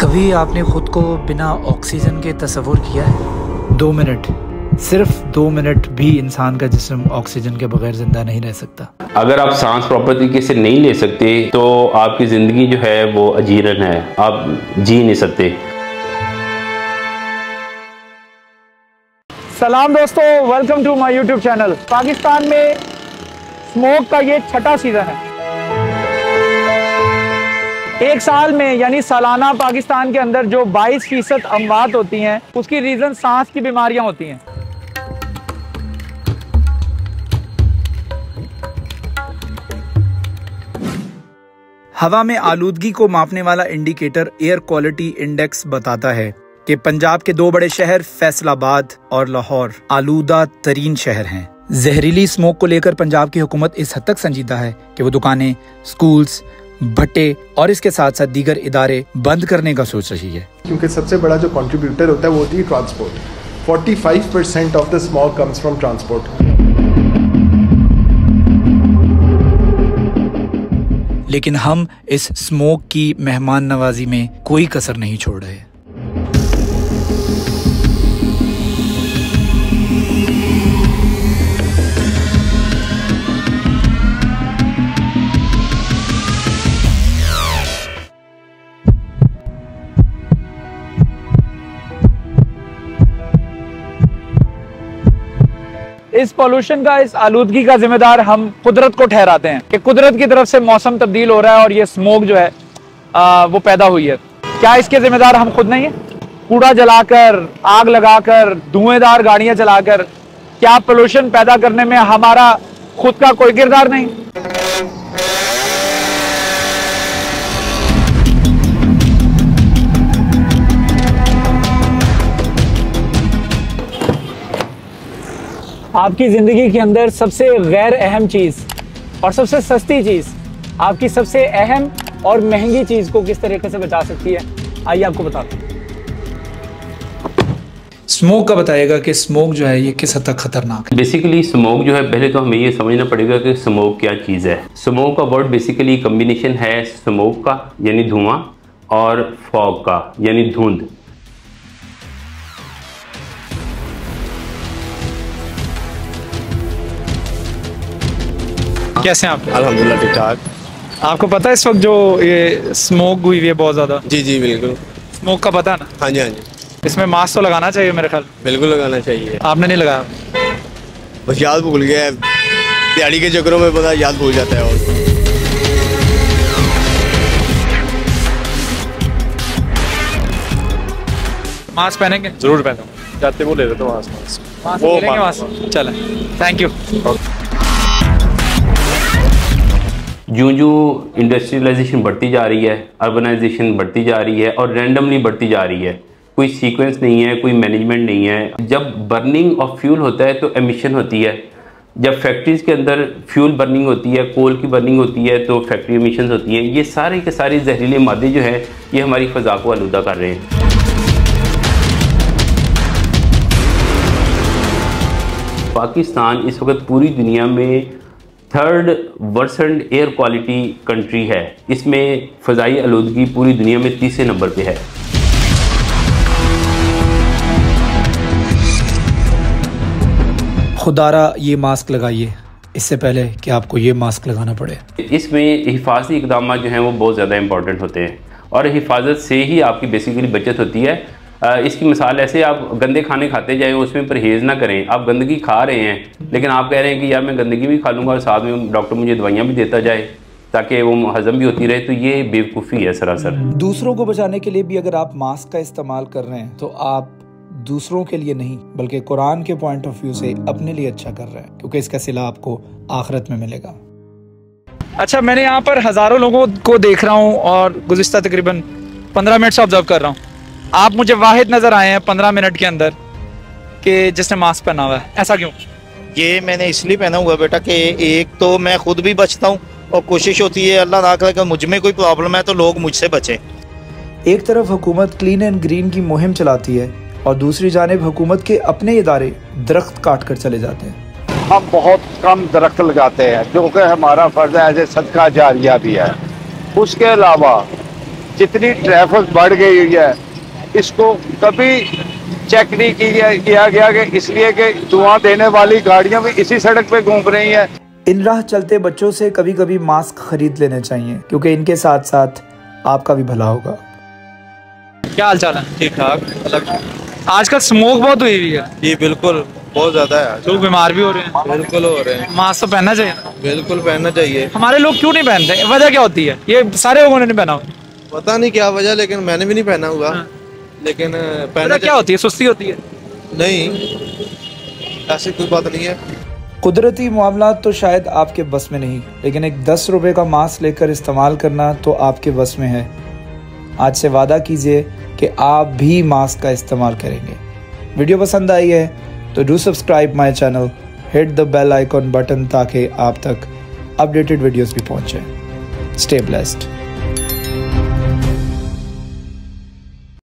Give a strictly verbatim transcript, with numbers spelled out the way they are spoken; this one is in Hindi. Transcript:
कभी आपने खुद को बिना ऑक्सीजन के तस्वुर किया है? दो मिनट, सिर्फ दो मिनट भी इंसान का जिस्म ऑक्सीजन के बगैर जिंदा नहीं रह सकता। अगर आप सांस प्रॉपर तरीके से नहीं ले सकते तो आपकी ज़िंदगी जो है वो अजीरन है, आप जी नहीं सकते। सलाम दोस्तों, welcome to my YouTube channel. Pakistan में स्मोक का ये छठा सीज़न है। एक साल में यानी सालाना पाकिस्तान के अंदर जो बाईस फीसद अमवात होती हैं उसकी रीज़न सांस की बीमारियां होती हैं। हवा में आलूदगी को मापने वाला इंडिकेटर एयर क्वालिटी इंडेक्स बताता है कि पंजाब के दो बड़े शहर फैसलाबाद और लाहौर आलूदा तरीन शहर हैं। जहरीली स्मोक को लेकर पंजाब की हुकूमत इस हद तक संजीदा है कि वो दुकानें, स्कूल्स, भट्टे और इसके साथ साथ दीगर इदारे बंद करने का सोच रही है। क्योंकि सबसे बड़ा जो कंट्रीब्यूटर होता है वो होती है ट्रांसपोर्ट। पैंतालीस percent of the smoke comes from transport. लेकिन हम इस स्मोक की मेहमान नवाजी में कोई कसर नहीं छोड़ रहे। इस पोल्यूशन का, इस आलूदगी का जिम्मेदार हम कुदरत को ठहराते हैं कि कुदरत की तरफ से मौसम तब्दील हो रहा है और ये स्मोक जो है आ, वो पैदा हुई है। क्या इसके जिम्मेदार हम खुद नहीं है? कूड़ा जलाकर, आग लगाकर, धुएंदार गाड़ियां चलाकर क्या पोल्यूशन पैदा करने में हमारा खुद का कोई किरदार नहीं? आपकी ज़िंदगी के अंदर सबसे गैर अहम चीज़ और सबसे सस्ती चीज़ आपकी सबसे अहम और महंगी चीज़ को किस तरीके से बचा सकती है, आइए आपको बताते हैं। स्मोक का बताएगा कि स्मोक जो है ये किस हद तक खतरनाक है। बेसिकली स्मोक जो है, पहले तो हमें ये समझना पड़ेगा कि स्मोक क्या चीज़ है। स्मोक का वर्ड बेसिकली कम्बिनेशन है स्मोक का यानी धुआं और फॉग का यानी धुंध। कैसे हैं आप? अल्हम्दुलिल्लाह ठीक ठाक। आपको पता है इस वक्त जो ये स्मोक हुई है बहुत ज़्यादा? जी जी बिल्कुल। स्मोक का पता है ना? हाँ जी हाँ जी। इसमें मास्क तो लगाना चाहिए मेरे ख्याल। बिल्कुल लगाना चाहिए। आपने नहीं लगाया? बस याद भूल गया है, दिहाड़ी के चक्करों में पता याद भूल जाता है। और मास्क पहनेंगे? जरूर पहनूंगा, जाते वो ले लेते हो मास्क। मास्क ले लेंगे मास्क। चलें, थैंक यू। जो जो इंडस्ट्रियलाइजेशन बढ़ती जा रही है, अर्बनाइजेशन बढ़ती जा रही है और रैंडमली बढ़ती जा रही है, कोई सीक्वेंस नहीं है, कोई मैनेजमेंट नहीं है। जब बर्निंग ऑफ फ्यूल होता है तो एमिशन होती है। जब फैक्ट्रीज़ के अंदर फ्यूल बर्निंग होती है, कोल की बर्निंग होती है तो फैक्ट्री एमिशंस होती हैं। ये सारे के सारे जहरीले मादे जो हैं ये हमारी फ़ज़ा को आलूदा कर रहे हैं। पाकिस्तान इस वक्त पूरी दुनिया में third worst air quality country है। इसमें फ़ज़ाई आलूदगी पूरी दुनिया में तीसरे नंबर पे है। खुदारा ये मास्क लगाइए इससे पहले कि आपको ये मास्क लगाना पड़े। इसमें हिफाजती इक़दाम जो हैं वो बहुत ज़्यादा इंपॉर्टेंट होते हैं और हिफाजत से ही आपकी बेसिकली बचत होती है। इसकी मिसाल ऐसे, आप गंदे खाने खाते जाएं, उसमें परहेज़ ना करें। आप गंदगी खा रहे हैं लेकिन आप कह रहे हैं कि यार मैं गंदगी भी खा लूँगा और साथ में डॉक्टर मुझे दवाइयाँ भी देता जाए ताकि वो हज़म भी होती रहे, तो ये बेवकूफ़ी है सरासर। दूसरों को बचाने के लिए भी अगर आप मास्क का इस्तेमाल कर रहे हैं तो आप दूसरों के लिए नहीं बल्कि कुरान के पॉइंट ऑफ व्यू से अपने लिए अच्छा कर रहे हैं, क्योंकि इसका सिला आपको आखिरत में मिलेगा। अच्छा, मैंने यहाँ पर हज़ारों लोगों को देख रहा हूँ और गुज़िश्ता तकरीबन पंद्रह मिनट से ऑब्जर्व कर रहा हूँ। आप मुझे वाहिद नज़र आए हैं पंद्रह मिनट के अंदर कि जिसने मास्क पहना हुआ है। ऐसा क्यों? ये मैंने इसलिए पहना हुआ बेटा कि एक तो मैं खुद भी बचता हूँ और कोशिश होती है अल्लाह ना करे कि मुझ में कोई प्रॉब्लम है तो लोग मुझसे बचें। एक तरफ हुकूमत क्लीन एंड ग्रीन की मुहिम चलाती है और दूसरी जानिब हुकूमत के अपने इदारे दरख्त काट कर चले जाते हैं। हम बहुत कम दरख्त लगाते हैं जो कि हमारा फर्ज है, एज ए सदका जारिया भी है। उसके अलावा जितनी ट्रैफिक बढ़ गई हुई है इसको कभी चेक नहीं किया किया गया कि इसलिए कि धुआं देने वाली गाड़ियां भी इसी सड़क पे घूम रही हैं। इन राह चलते बच्चों से कभी कभी मास्क खरीद लेने चाहिए क्योंकि इनके साथ साथ आपका भी भला होगा। क्या हाल चाल है? ठीक ठाक। अलग आजकल स्मोक बहुत हुई हुई है। जी बिल्कुल, बहुत ज्यादा है। लोग बीमार भी हो रहे हैं। बिल्कुल हो रहे हैं। मास्क तो पहनना चाहिए। बिल्कुल पहनना चाहिए। हमारे लोग क्यों नहीं पहनते? वजह क्या होती है? ये सारे लोगों ने नहीं पहना। पता नहीं क्या वजह, लेकिन मैंने भी नहीं पहना हुआ। हाँ। लेकिन पहना क्या होती है? सुस्ती होती है? नहीं, ऐसी कोई बात नहीं है। कुदरती मामला तो शायद आपके बस में नहीं, लेकिन एक दस रुपए का मास्क लेकर इस्तेमाल करना तो आपके बस में है। आज से वादा कीजिए कि आप भी मास्क का इस्तेमाल करेंगे। वीडियो पसंद आई है तो do subscribe my channel, hit the bell icon button ताकि आप तक अपडेटेड वीडियोस भी पहुंचे। Stay blessed.